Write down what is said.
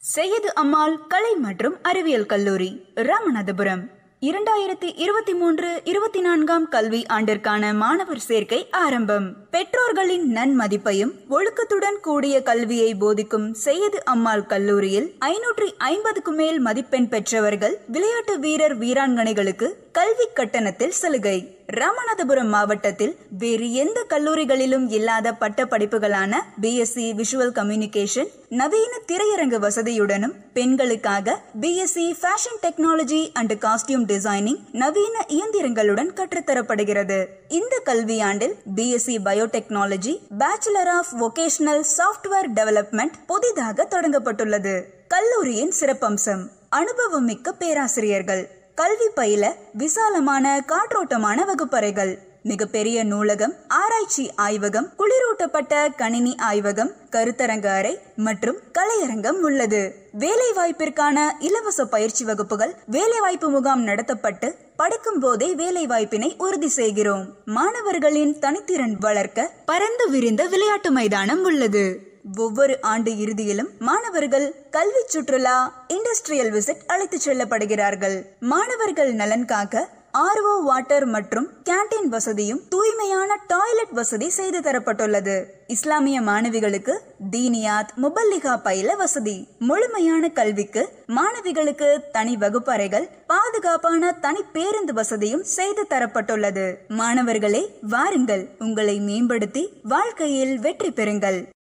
சையது அம்மாள் கலை மற்றும் அறிவியல் கல்லூரி, ராமநாதபுரம். 2023-24 கல்வி ஆண்டிற்கான மாணவர் சேர்க்கை ஆரம்பம். பெற்றோர்களின் நன்மதிப்பையும் ஒழுக்கத்துடன் கூடிய கல்வியை போதிக்கும் சையது அம்மாள் கல்லூரியில் 550க்கும் மேல் மதிப்பெண் பெற்றவர்கள், விளையாட்டு வீரர் வீராங்கனைகளுக்கு கல்வி கட்டணத்தில் சலுகை. ராமநாதபுரம் மாவட்டத்தில் வேறு எந்த கல்லூரிகளிலும் இல்லாத பட்ட படிப்புகளான பிஎஸ்சி விஷுவல் கம்யூனிகேஷன், நவீன திரையரங்கு வசதியுடனும், பெண்களுக்காக BSc fashion technology and costume designing நவீன இயந்திரங்களுடன் கற்றுத்தரப்படுகிறது. இந்த கல்வியாண்டில் BSc biotechnology, bachelor of vocational software development புதிதாக தொடங்கப்பட்டுள்ளது. கல்லூரியின் சிறப்பம்சம்: அனுபவம் மிக்க பேராசிரியர்கள், கல்வி பயில விசாலமான காற்றோட்டமான வகுப்பறைகள், மிகப்பெரிய நூலகம், ஆராய்ச்சி ஆய்வகம், குளிரூட்டப்பட்ட கணினி ஆய்வகம், கருத்தரங்க அறை மற்றும் கலையரங்கம் உள்ளது. வேலை வாய்ப்பிற்கான இலவச பயிற்சி வகுப்புகள், வேலைவாய்ப்பு முகாம் நடத்தப்பட்டு படிக்கும் போதே வேலை வாய்ப்பினை உறுதி செய்கிறோம். மாணவர்களின் தனித்திறன் வளர்க்க பரந்து விரிந்த விளையாட்டு மைதானம் உள்ளது. ஒவ்வொரு ஆண்டு இறுதியிலும் மாணவர்கள் கல்வி சுற்றுலா, இண்டஸ்ட்ரியல் விசிட் அழைத்து செல்லப்படுகிறார்கள். மாணவர்கள் நலன் காக்க RO வாட்டர் மற்றும் கேண்டீன் வசதியும், தூய்மையான டாய்லெட் வசதி செய்து தரப்பட்டுள்ளது. இஸ்லாமிய மாணவிகளுக்கு தீனியாத், முபல்லிகா பயில வசதி. முழுமையான கல்விக்கு மாணவிகளுக்கு தனி வகுப்பறைகள், பாதுகாப்பான தனி பேருந்து வசதியும் செய்து தரப்பட்டுள்ளது. மாணவர்களே, வாருங்கள், உங்களை மேம்படுத்தி வாழ்க்கையில் வெற்றி பெறுங்கள்.